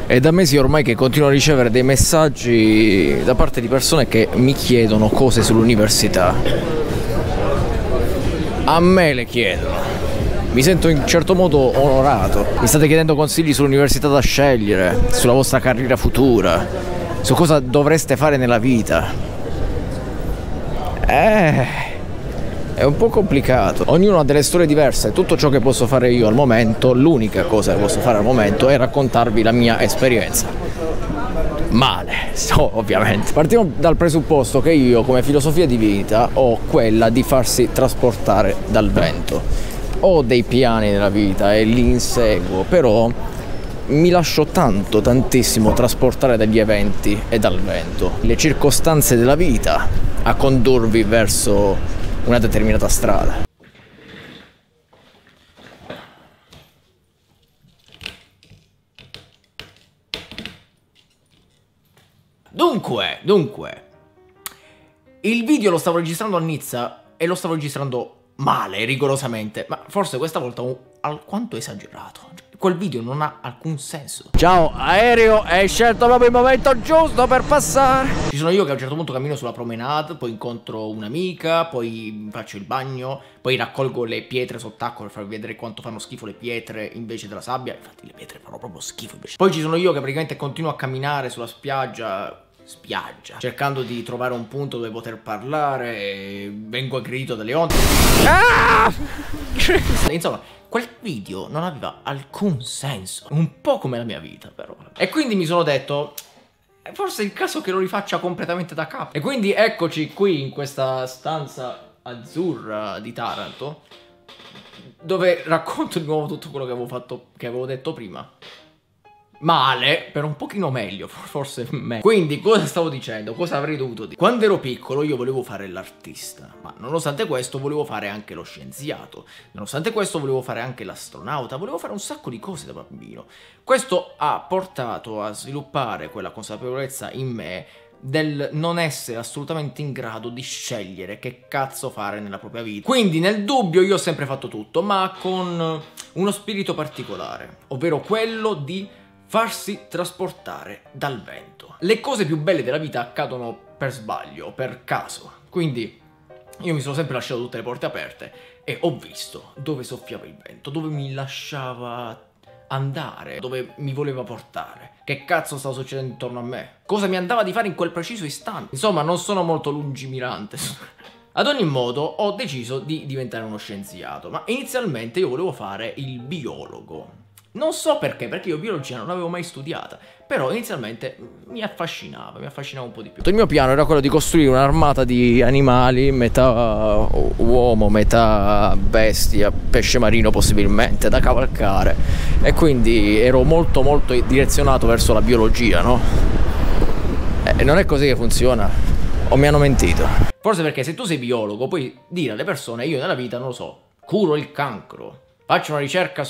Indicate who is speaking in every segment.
Speaker 1: È da mesi ormai che continuo a ricevere dei messaggi da parte di persone che mi chiedono cose sull'università. A me le chiedono. Mi sento in certo modo onorato. Mi state chiedendo consigli sull'università da scegliere, sulla vostra carriera futura, su cosa dovreste fare nella vita. È un po' complicato. Ognuno ha delle storie diverse. Tutto ciò che posso fare io al momento, l'unica cosa che posso fare al momento è raccontarvi la mia esperienza. Male, ovviamente. Partiamo dal presupposto che io, come filosofia di vita, ho quella di farsi trasportare dal vento. Ho dei piani nella vita e li inseguo, però mi lascio tantissimo trasportare dagli eventi e dal vento, le circostanze della vita a condurvi verso una determinata strada. Dunque, il video lo stavo registrando a Nizza e lo stavo registrando male, rigorosamente, ma forse questa volta alquanto esagerato. Quel video non ha alcun senso. Ciao aereo, hai scelto proprio il momento giusto per passare. Ci sono io che a un certo punto cammino sulla promenade, poi incontro un'amica, poi faccio il bagno, poi raccolgo le pietre sott'acqua per farvi vedere quanto fanno schifo le pietre invece della sabbia. Infatti le pietre fanno proprio schifo invece. Poi ci sono io che praticamente continuo a camminare sulla spiaggia, cercando di trovare un punto dove poter parlare e vengo aggredito dalle onde. Insomma, quel video non aveva alcun senso, un po' come la mia vita però. E quindi mi sono detto, forse è il caso che lo rifaccia completamente da capo. E quindi eccoci qui in questa stanza azzurra di Taranto, dove racconto di nuovo tutto quello che avevo fatto, che avevo detto prima. Male, però un pochino meglio, forse meglio. Quindi cosa stavo dicendo? Cosa avrei dovuto dire? Quando ero piccolo io volevo fare l'artista, ma nonostante questo volevo fare anche lo scienziato, nonostante questo volevo fare anche l'astronauta, volevo fare un sacco di cose da bambino. Questo ha portato a sviluppare quella consapevolezza in me del non essere assolutamente in grado di scegliere che cazzo fare nella propria vita. Quindi nel dubbio io ho sempre fatto tutto, ma con uno spirito particolare, ovvero quello di farsi trasportare dal vento. Le cose più belle della vita accadono per sbaglio, per caso. Quindi io mi sono sempre lasciato tutte le porte aperte e ho visto dove soffiava il vento, dove mi lasciava andare, dove mi voleva portare, che cazzo stava succedendo intorno a me, cosa mi andava di fare in quel preciso istante. Insomma, non sono molto lungimirante. Ad ogni modo ho deciso di diventare uno scienziato, ma inizialmente io volevo fare il biologo. Non so perché io biologia non l'avevo mai studiata, però inizialmente mi affascinava un po' di più. Il mio piano era quello di costruire un'armata di animali, metà uomo, metà bestia, pesce marino possibilmente, da cavalcare. E quindi ero molto direzionato verso la biologia, no? E non è così che funziona, o mi hanno mentito? Forse perché se tu sei biologo puoi dire alle persone, io nella vita, non lo so, curo il cancro, faccio una ricerca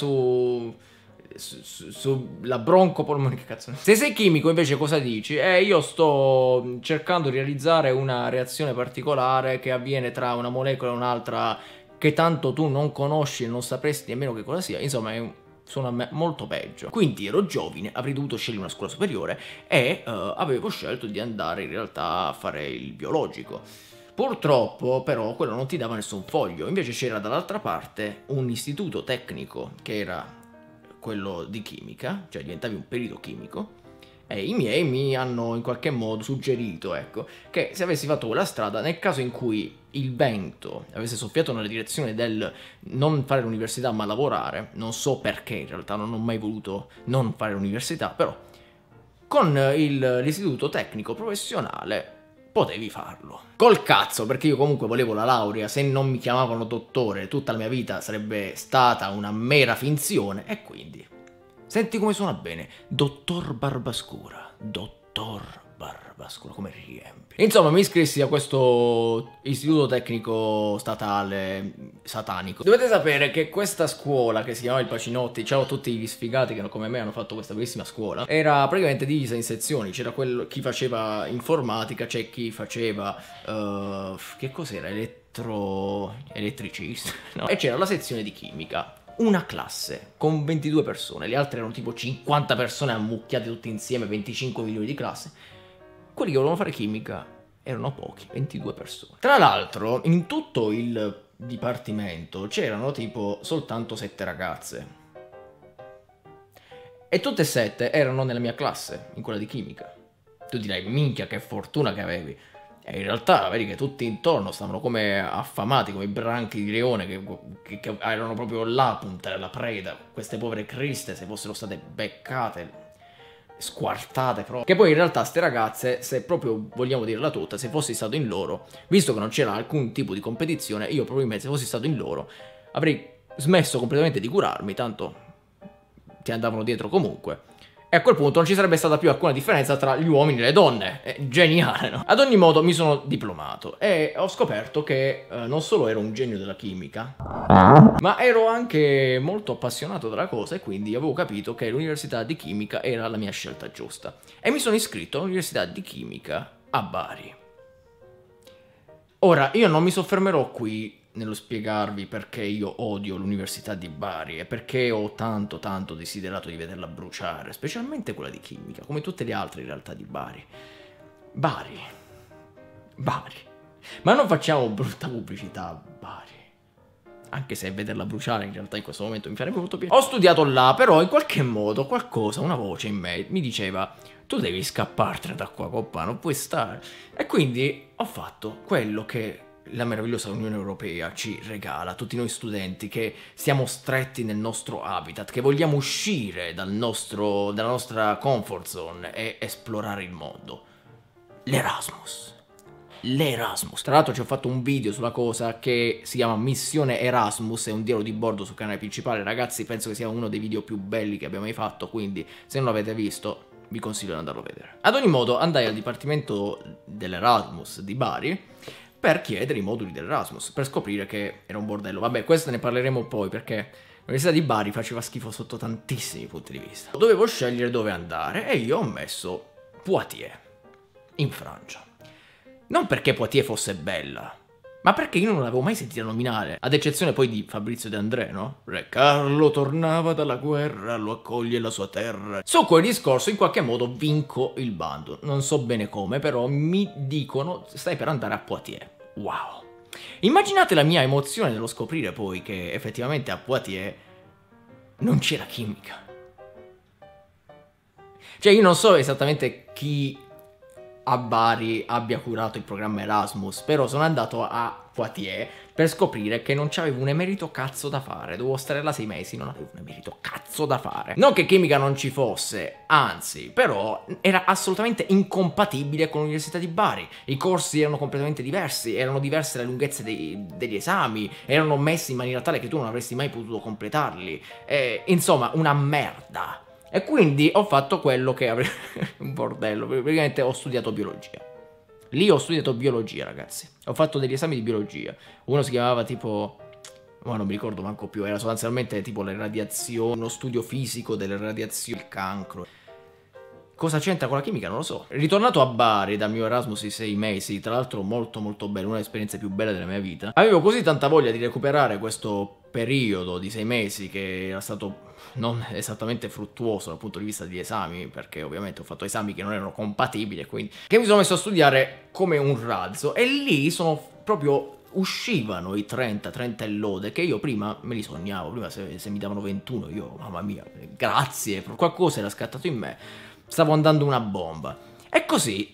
Speaker 1: sulla broncopolmonite, che cazzo. Se sei chimico invece cosa dici? Io sto cercando di realizzare una reazione particolare che avviene tra una molecola e un'altra che tanto tu non conosci e non sapresti nemmeno che cosa sia. Insomma suona a me molto peggio. Quindi ero giovane, avrei dovuto scegliere una scuola superiore e avevo scelto di andare in realtà a fare il biologico. Purtroppo però quello non ti dava nessun foglio, invece c'era dall'altra parte un istituto tecnico che era quello di chimica, cioè diventavi un perito chimico, e i miei mi hanno in qualche modo suggerito, ecco, che se avessi fatto quella strada, nel caso in cui il vento avesse soffiato nella direzione del non fare l'università ma lavorare, non so perché in realtà non ho mai voluto non fare l'università, però con l'istituto tecnico professionale potevi farlo. Col cazzo, perché io comunque volevo la laurea, se non mi chiamavano dottore tutta la mia vita sarebbe stata una mera finzione, e quindi senti come suona bene, dottor Barbascura, dottor Barbascura, come riempie. Insomma, mi iscrissi a questo istituto tecnico statale satanico. Dovete sapere che questa scuola, che si chiama il Pacinotti, ciao a tutti gli sfigati che come me hanno fatto questa bellissima scuola, era praticamente divisa in sezioni. C'era chi faceva informatica, c'è chi faceva che cos'era? Elettricista, no? E c'era la sezione di chimica. una classe con 22 persone, le altre erano tipo 50 persone ammucchiate tutte insieme, 25 milioni di classe. Quelli che volevano fare chimica erano pochi, 22 persone. Tra l'altro, in tutto il dipartimento c'erano tipo soltanto 7 ragazze. E tutte e 7 erano nella mia classe, in quella di chimica. Tu dirai, minchia, che fortuna che avevi. E in realtà, vedi che tutti intorno stavano come affamati, come i branchi di leone che erano proprio là a puntare alla preda. Queste povere criste, se fossero state beccate, squartate proprio. Che poi in realtà ste ragazze, se proprio vogliamo dirla tutta, se fossi stato in loro, visto che non c'era alcun tipo di competizione, io probabilmente se fossi stato in loro avrei smesso completamente di curarmi, tanto ti andavano dietro comunque. E a quel punto non ci sarebbe stata più alcuna differenza tra gli uomini e le donne. È geniale, no? Ad ogni modo mi sono diplomato e ho scoperto che non solo ero un genio della chimica, ma ero anche molto appassionato della cosa, e quindi avevo capito che l'università di chimica era la mia scelta giusta. E mi sono iscritto all'università di chimica a Bari. Ora, io non mi soffermerò qui nello spiegarvi perché io odio l'università di Bari e perché ho tanto desiderato di vederla bruciare, specialmente quella di chimica, come tutte le altre in realtà di Bari. Bari. Ma non facciamo brutta pubblicità a Bari. Anche se vederla bruciare in realtà in questo momento mi farebbe molto piacere. Ho studiato là, però in qualche modo qualcosa, una voce in me mi diceva: tu devi scappartene da qua, coppa, non puoi stare. E quindi ho fatto quello che la meravigliosa Unione Europea ci regala a tutti noi studenti che siamo stretti nel nostro habitat, che vogliamo uscire dalla nostra comfort zone e esplorare il mondo. L'Erasmus. Tra l'altro ci ho fatto un video sulla cosa che si chiama Missione Erasmus, è un dialogo di bordo sul canale principale. Ragazzi, penso che sia uno dei video più belli che abbiamo mai fatto, quindi se non l'avete visto vi consiglio di andarlo a vedere. Ad ogni modo andai al dipartimento dell'Erasmus di Bari per chiedere i moduli dell'Erasmus, per scoprire che era un bordello. Vabbè, questo ne parleremo poi, perché l'università di Bari faceva schifo sotto tantissimi punti di vista. Dovevo scegliere dove andare e io ho messo Poitiers, in Francia. Non perché Poitiers fosse bella, ma perché io non l'avevo mai sentita nominare, ad eccezione poi di Fabrizio De André, no? Re Carlo tornava dalla guerra, lo accoglie la sua terra. Su quel discorso in qualche modo vinco il bando, non so bene come, però mi dicono stai per andare a Poitiers. Wow. Immaginate la mia emozione nello scoprire poi che effettivamente a Poitiers non c'era chimica. Cioè io non so esattamente chi a Bari abbia curato il programma Erasmus, però sono andato a Poitiers per scoprire che non c'avevo un emerito cazzo da fare. Dovevo stare là 6 mesi, non avevo un emerito cazzo da fare. Non che chimica non ci fosse, anzi, però era assolutamente incompatibile con l'università di Bari. I corsi erano completamente diversi, erano diverse le lunghezze degli esami, erano messi in maniera tale che tu non avresti mai potuto completarli. Insomma, una merda. E quindi ho fatto quello che avrei... un bordello, praticamente ho studiato biologia. Lì ho studiato biologia, ragazzi. Ho fatto degli esami di biologia. Uno si chiamava tipo... ma non mi ricordo manco più. Era sostanzialmente tipo le radiazioni, uno studio fisico delle radiazioni, il cancro. Cosa c'entra con la chimica? Non lo so. Ritornato a Bari dal mio Erasmus di 6 mesi, tra l'altro molto bello, una delle esperienze più belle della mia vita, avevo così tanta voglia di recuperare questo periodo di 6 mesi che era stato non esattamente fruttuoso dal punto di vista di esami, perché ovviamente ho fatto esami che non erano compatibili, quindi che mi sono messo a studiare come un razzo, e lì sono proprio... uscivano i 30 e lode che io prima me li sognavo. Prima se mi davano 21 io, mamma mia, grazie, qualcosa era scattato in me, stavo andando una bomba. E così,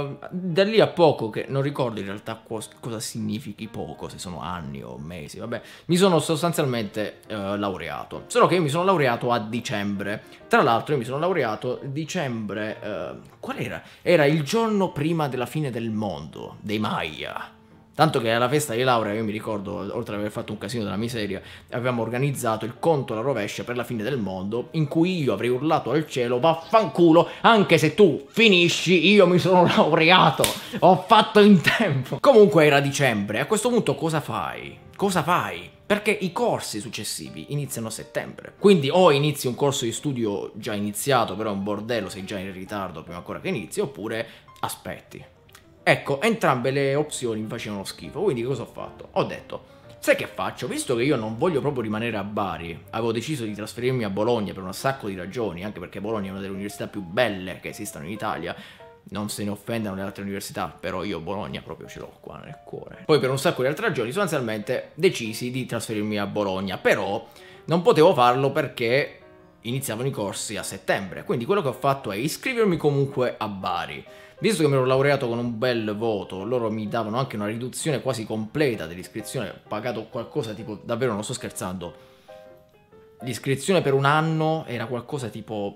Speaker 1: da lì a poco, che non ricordo in realtà cosa significhi poco, se sono anni o mesi, vabbè, mi sono sostanzialmente laureato. Solo che io mi sono laureato a dicembre. Tra l'altro io mi sono laureato dicembre, qual era? Era il giorno prima della fine del mondo, dei Maya. Tanto che alla festa di laurea, io mi ricordo, oltre ad aver fatto un casino della miseria, avevamo organizzato il conto alla rovescia per la fine del mondo, in cui io avrei urlato al cielo: vaffanculo, anche se tu finisci, io mi sono laureato, ho fatto in tempo. Comunque era dicembre, a questo punto cosa fai? Cosa fai? Perché i corsi successivi iniziano a settembre. Quindi o inizi un corso di studio già iniziato, però è un bordello, sei già in ritardo prima ancora che inizi, oppure aspetti. Ecco, entrambe le opzioni mi facevano schifo, quindi cosa ho fatto? Ho detto, sai che faccio? Visto che io non voglio proprio rimanere a Bari, avevo deciso di trasferirmi a Bologna per un sacco di ragioni, anche perché Bologna è una delle università più belle che esistano in Italia. Non se ne offendano le altre università, però io Bologna proprio ce l'ho qua nel cuore. Poi per un sacco di altre ragioni sostanzialmente decisi di trasferirmi a Bologna, però non potevo farlo perché iniziavano i corsi a settembre, quindi quello che ho fatto è iscrivermi comunque a Bari. Visto che mi ero laureato con un bel voto, loro mi davano anche una riduzione quasi completa dell'iscrizione, ho pagato qualcosa tipo, davvero non sto scherzando, l'iscrizione per un anno era qualcosa tipo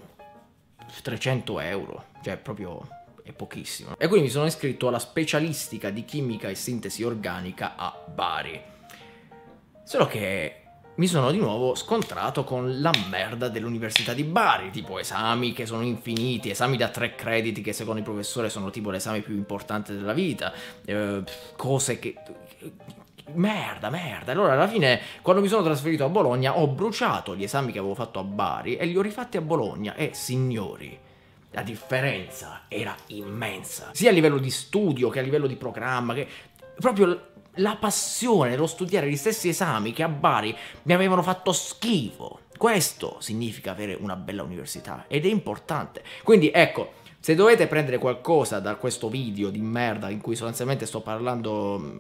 Speaker 1: 300 euro, cioè proprio è pochissimo. E quindi mi sono iscritto alla specialistica di chimica e sintesi organica a Bari. Solo che mi sono di nuovo scontrato con la merda dell'università di Bari, tipo esami che sono infiniti, esami da 3 crediti che secondo il professore sono tipo l'esame più importante della vita, cose che... Merda. Allora alla fine, quando mi sono trasferito a Bologna, ho bruciato gli esami che avevo fatto a Bari e li ho rifatti a Bologna e, signori, la differenza era immensa, sia a livello di studio che a livello di programma, che proprio la passione nello studiare gli stessi esami che a Bari mi avevano fatto schifo. Questo significa avere una bella università ed è importante. Quindi ecco, se dovete prendere qualcosa da questo video di merda in cui sostanzialmente sto parlando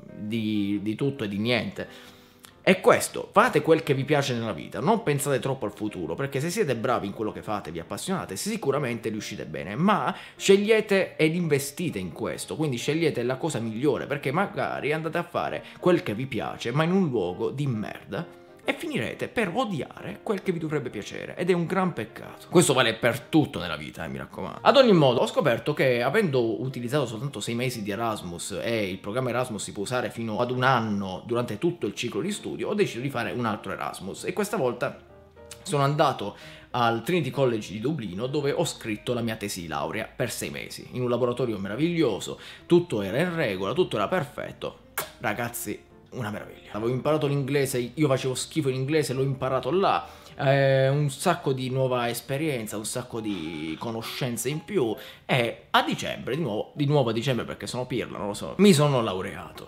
Speaker 1: di tutto e di niente, è questo: fate quel che vi piace nella vita, non pensate troppo al futuro, perché se siete bravi in quello che fate, vi appassionate, sicuramente riuscite bene, ma scegliete ed investite in questo, quindi scegliete la cosa migliore, perché magari andate a fare quel che vi piace, ma in un luogo di merda, e finirete per odiare quel che vi dovrebbe piacere, ed è un gran peccato. Questo vale per tutto nella vita, mi raccomando. Ad ogni modo, ho scoperto che avendo utilizzato soltanto 6 mesi di Erasmus, e il programma Erasmus si può usare fino ad un anno durante tutto il ciclo di studio, ho deciso di fare un altro Erasmus, e questa volta sono andato al Trinity College di Dublino, dove ho scritto la mia tesi di laurea per 6 mesi, in un laboratorio meraviglioso, tutto era in regola, tutto era perfetto. Ragazzi, una meraviglia. Avevo imparato l'inglese, io facevo schifo in inglese, l'ho imparato là, un sacco di nuova esperienza, un sacco di conoscenze in più, e a dicembre, di nuovo a dicembre perché sono pirla, non lo so, mi sono laureato.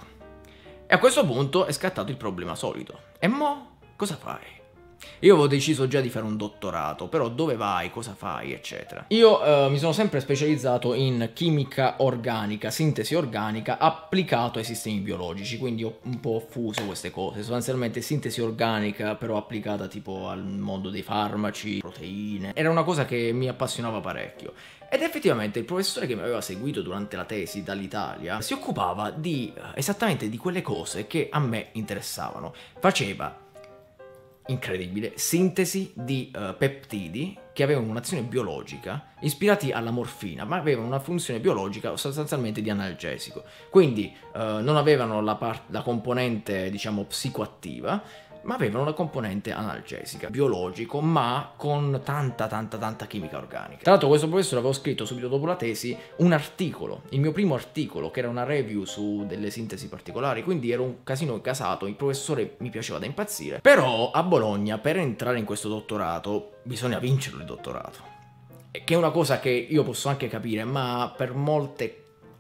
Speaker 1: E a questo punto è scattato il problema solito. E mo' cosa fai? Io avevo deciso già di fare un dottorato, però dove vai, cosa fai, eccetera. Io mi sono sempre specializzato in chimica organica, sintesi organica, applicato ai sistemi biologici, quindi ho un po' fuso queste cose. Sostanzialmente sintesi organica, però applicata tipo al mondo dei farmaci, proteine. Era una cosa che mi appassionava parecchio. Ed effettivamente il professore che mi aveva seguito durante la tesi dall'Italia si occupava di esattamente di quelle cose che a me interessavano. Faceva, incredibile, sintesi di peptidi che avevano un'azione biologica ispirati alla morfina, ma avevano una funzione biologica sostanzialmente di analgesico. Quindi non avevano la componente, diciamo, psicoattiva, ma avevano una componente analgesica, biologico, ma con tanta chimica organica. Tra l'altro questo professore avevo scritto subito dopo la tesi un articolo, il mio primo articolo, che era una review su delle sintesi particolari, quindi ero un casino casato, il professore mi piaceva da impazzire. Però a Bologna, per entrare in questo dottorato, bisogna vincerlo il dottorato, che è una cosa che io posso anche capire, ma per molti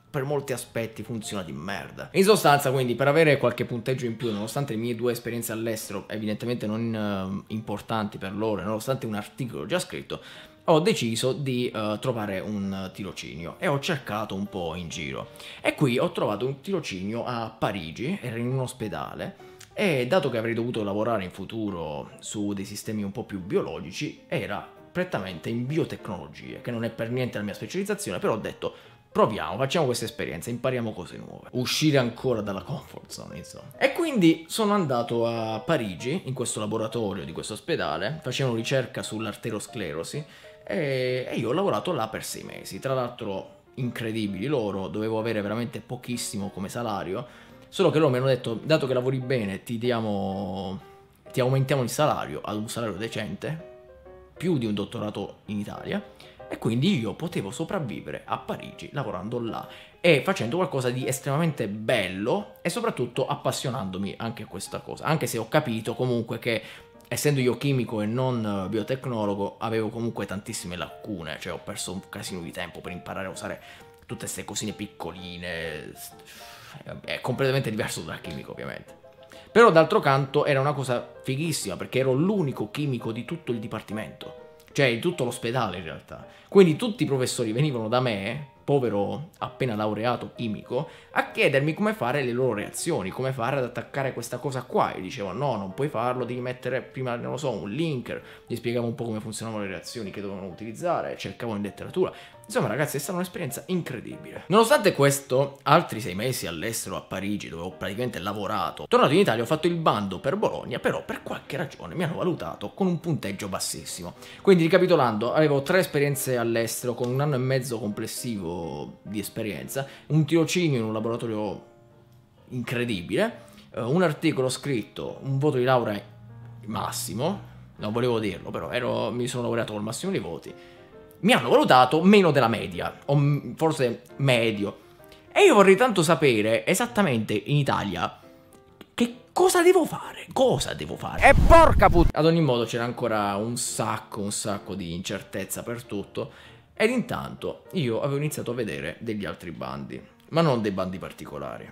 Speaker 1: aspetti funziona di merda. In sostanza, quindi, per avere qualche punteggio in più, nonostante le mie 2 esperienze all'estero evidentemente non importanti per loro, nonostante un articolo già scritto, ho deciso di trovare un tirocinio e ho cercato un po' in giro. E qui ho trovato un tirocinio a Parigi, era in un ospedale, e dato che avrei dovuto lavorare in futuro su dei sistemi un po' più biologici, era prettamente in biotecnologie, che non è per niente la mia specializzazione, però ho detto: proviamo, facciamo questa esperienza, impariamo cose nuove. Uscire ancora dalla comfort zone, insomma. E quindi sono andato a Parigi, in questo laboratorio di questo ospedale, facevano ricerca sull'arteriosclerosi, e io ho lavorato là per 6 mesi. Tra l'altro, incredibili loro, dovevo avere veramente pochissimo come salario, solo che loro mi hanno detto: dato che lavori bene, ti aumentiamo il salario ad un salario decente, più di un dottorato in Italia. E quindi io potevo sopravvivere a Parigi lavorando là e facendo qualcosa di estremamente bello e soprattutto appassionandomi anche a questa cosa, anche se ho capito comunque che, essendo io chimico e non biotecnologo, avevo comunque tantissime lacune, cioè ho perso un casino di tempo per imparare a usare tutte queste cosine piccoline. È completamente diverso dal chimico, ovviamente. Però d'altro canto era una cosa fighissima perché ero l'unico chimico di tutto il dipartimento, cioè di tutto l'ospedale in realtà. Quindi tutti i professori venivano da me, povero appena laureato chimico, a chiedermi come fare le loro reazioni, come fare ad attaccare questa cosa qua. E dicevano no, non puoi farlo, devi mettere prima, non lo so, un linker. Gli spiegavo un po' come funzionavano le reazioni che dovevano utilizzare, cercavo in letteratura. Insomma ragazzi, è stata un'esperienza incredibile. Nonostante questo, altri 6 mesi all'estero a Parigi, dove ho praticamente lavorato, tornato in Italia ho fatto il bando per Bologna, però per qualche ragione mi hanno valutato con un punteggio bassissimo. Quindi ricapitolando, avevo 3 esperienze all'estero con 1 anno e mezzo complessivo di esperienza, un tirocinio in un laboratorio incredibile, un articolo scritto, un voto di laurea massimo, non volevo dirlo però mi sono laureato col massimo dei voti. Mi hanno valutato meno della media, o forse medio. E io vorrei tanto sapere esattamente in Italia che cosa devo fare. Cosa devo fare? E porca puttana! Ad ogni modo c'era ancora un sacco di incertezza per tutto. Ed intanto io avevo iniziato a vedere degli altri bandi, ma non dei bandi particolari.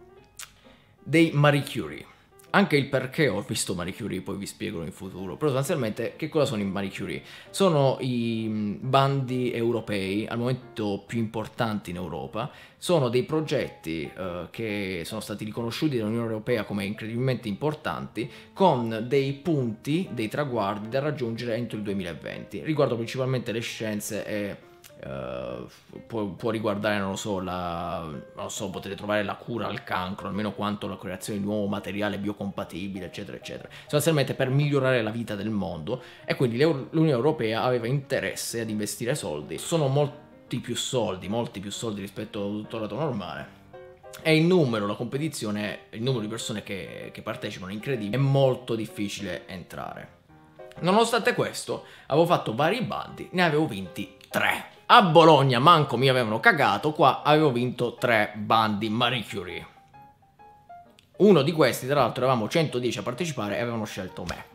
Speaker 1: Dei Marie Curie. Anche il perché ho visto Marie Curie poi vi spiego in futuro, però sostanzialmente che cosa sono i Marie Curie? Sono i bandi europei, al momento più importanti in Europa, sono dei progetti che sono stati riconosciuti dall'Unione Europea come incredibilmente importanti, con dei punti, dei traguardi da raggiungere entro il 2020, riguardo principalmente le scienze e può riguardare, non lo so, potete trovare la cura al cancro, almeno quanto la creazione di nuovo materiale biocompatibile, eccetera, eccetera. Sostanzialmente per migliorare la vita del mondo, e quindi l'Unione Europea aveva interesse ad investire soldi. Sono molti più soldi rispetto al dottorato normale. E il numero, la competizione, il numero di persone che partecipano è incredibile, è molto difficile entrare. Nonostante questo, avevo fatto vari bandi, ne avevo vinti 3. A Bologna manco mi avevano cagato, qua avevo vinto 3 bandi Marie Curie. Uno di questi, tra l'altro, eravamo 110 a partecipare e avevano scelto me.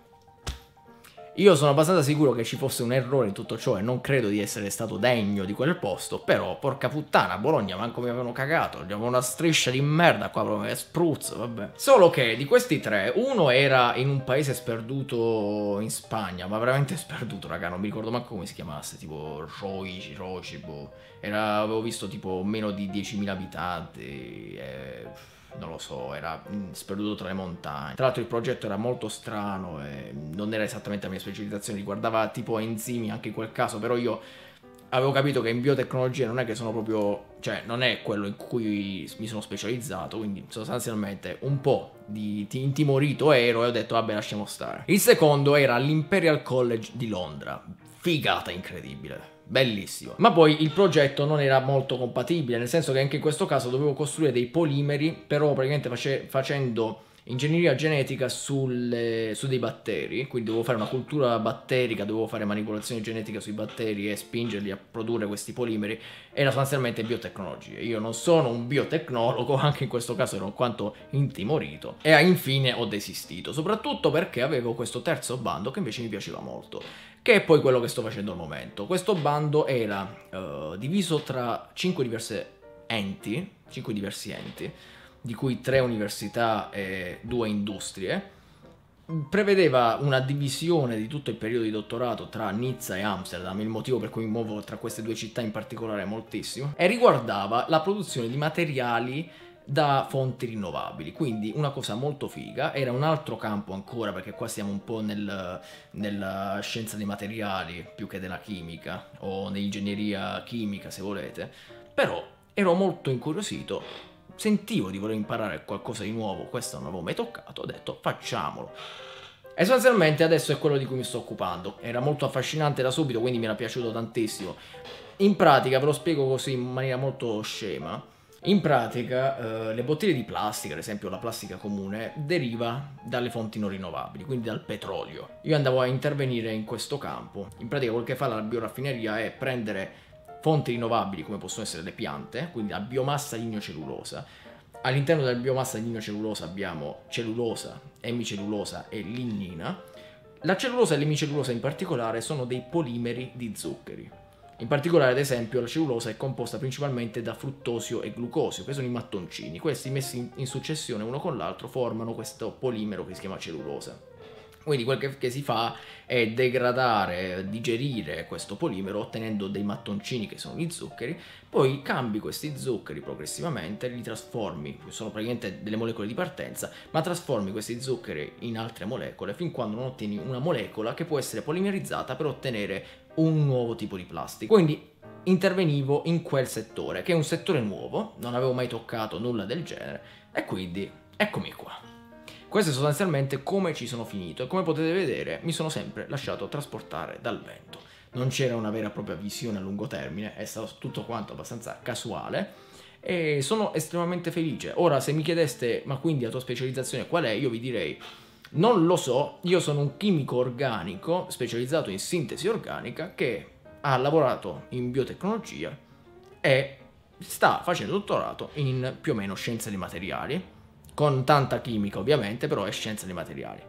Speaker 1: Io sono abbastanza sicuro che ci fosse un errore in tutto ciò e non credo di essere stato degno di quel posto, però porca puttana, a Bologna manco mi avevano cagato, abbiamo una striscia di merda qua, proprio spruzzo, vabbè. Solo che di questi 3, uno era in un paese sperduto in Spagna, ma veramente sperduto, raga, non mi ricordo manco come si chiamasse, tipo Roici, boh. Avevo visto tipo meno di 10.000 abitanti non lo so, era sperduto tra le montagne. Tra l'altro il progetto era molto strano e non era esattamente la mia specializzazione, riguardava tipo enzimi anche in quel caso, però io avevo capito che in biotecnologia non è che sono proprio, cioè non è quello in cui mi sono specializzato, quindi sostanzialmente un po' di intimorito ero e ho detto vabbè, lasciamo stare. Il secondo era l'Imperial College di Londra, figata incredibile. Bellissimo. Ma poi il progetto non era molto compatibile, nel senso che anche in questo caso dovevo costruire dei polimeri, però praticamente facendo ingegneria genetica su dei batteri, quindi dovevo fare una cultura batterica, dovevo fare manipolazione genetica sui batteri e spingerli a produrre questi polimeri. Era sostanzialmente biotecnologia. Io non sono un biotecnologo, anche in questo caso ero alquanto intimorito e infine ho desistito, soprattutto perché avevo questo terzo bando che invece mi piaceva molto, che è poi quello che sto facendo al momento. Questo bando era diviso tra 5 diversi enti, di cui 3 università e 2 industrie. Prevedeva una divisione di tutto il periodo di dottorato tra Nizza e Amsterdam, il motivo per cui mi muovo tra queste 2 città in particolare moltissimo, e riguardava la produzione di materiali da fonti rinnovabili, quindi una cosa molto figa. Era un altro campo ancora, perché qua siamo un po' nella scienza dei materiali più che della chimica, o nell'ingegneria chimica se volete, però ero molto incuriosito, sentivo di voler imparare qualcosa di nuovo, questo non avevo mai toccato, ho detto facciamolo. E sostanzialmente adesso è quello di cui mi sto occupando. Era molto affascinante da subito, quindi mi era piaciuto tantissimo. In pratica, ve lo spiego così in maniera molto scema, in pratica le bottiglie di plastica, ad esempio la plastica comune, deriva dalle fonti non rinnovabili, quindi dal petrolio. Io andavo a intervenire in questo campo. In pratica quel che fa la bioraffineria è prendere fonti rinnovabili come possono essere le piante, quindi la biomassa lignocellulosa. All'interno della biomassa lignocellulosa abbiamo cellulosa, emicellulosa e lignina. La cellulosa e l'emicellulosa in particolare sono dei polimeri di zuccheri. In particolare, ad esempio, la cellulosa è composta principalmente da fruttosio e glucosio, che sono i mattoncini. Questi messi in successione uno con l'altro formano questo polimero che si chiama cellulosa. Quindi quel che si fa è degradare, digerire questo polimero ottenendo dei mattoncini che sono gli zuccheri, poi cambi questi zuccheri progressivamente, li trasformi, sono praticamente delle molecole di partenza, ma trasformi questi zuccheri in altre molecole fin quando non ottieni una molecola che può essere polimerizzata per ottenere un nuovo tipo di plastica. Quindi intervenivo in quel settore, che è un settore nuovo, non avevo mai toccato nulla del genere, e quindi eccomi qua. Questo è sostanzialmente come ci sono finito e come potete vedere mi sono sempre lasciato trasportare dal vento. Non c'era una vera e propria visione a lungo termine, è stato tutto quanto abbastanza casuale e sono estremamente felice. Ora, se mi chiedeste, ma quindi la tua specializzazione qual è? Io vi direi, non lo so, io sono un chimico organico specializzato in sintesi organica che ha lavorato in biotecnologia e sta facendo dottorato in più o meno scienze dei materiali, con tanta chimica ovviamente, però è scienza dei materiali.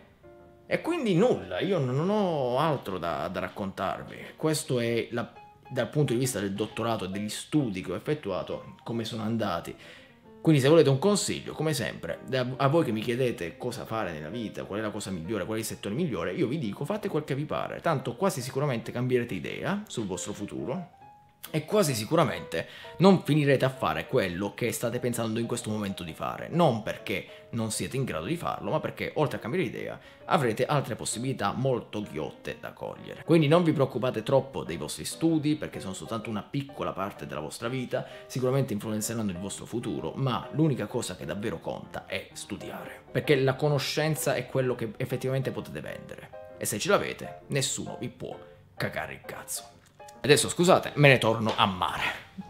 Speaker 1: E quindi nulla, io non ho altro da raccontarvi. Questo è dal punto di vista del dottorato e degli studi che ho effettuato, come sono andati. Quindi se volete un consiglio, come sempre, a voi che mi chiedete cosa fare nella vita, qual è la cosa migliore, qual è il settore migliore, io vi dico fate quel che vi pare, tanto quasi sicuramente cambierete idea sul vostro futuro e quasi sicuramente non finirete a fare quello che state pensando in questo momento di fare, non perché non siete in grado di farlo, ma perché oltre a cambiare idea avrete altre possibilità molto ghiotte da cogliere. Quindi non vi preoccupate troppo dei vostri studi, perché sono soltanto una piccola parte della vostra vita, sicuramente influenzeranno il vostro futuro, ma l'unica cosa che davvero conta è studiare, perché la conoscenza è quello che effettivamente potete vendere, e se ce l'avete nessuno vi può cagare il cazzo. Adesso scusate, me ne torno a mare.